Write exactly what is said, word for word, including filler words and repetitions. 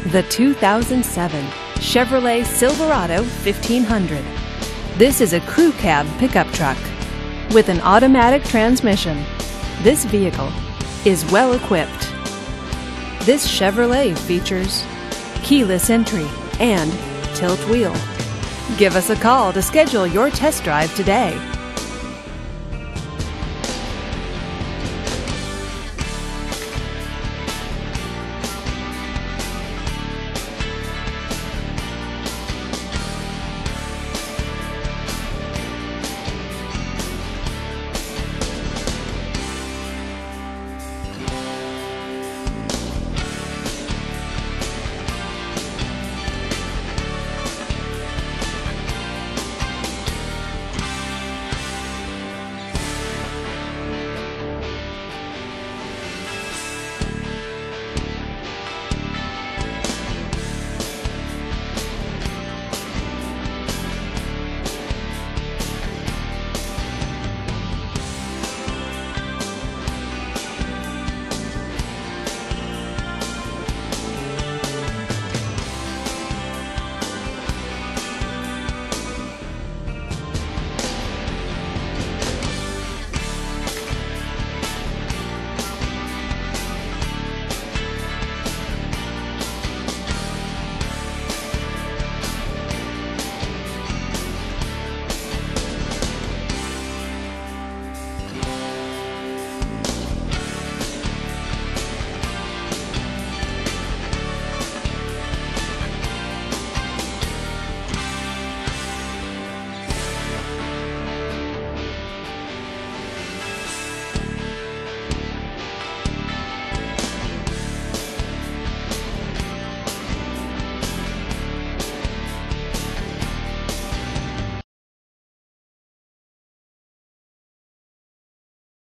The two thousand seven Chevrolet Silverado fifteen hundred. This is a crew cab pickup truck with an automatic transmission. This vehicle is well equipped. This Chevrolet features keyless entry and tilt wheel. Give us a call to schedule your test drive today.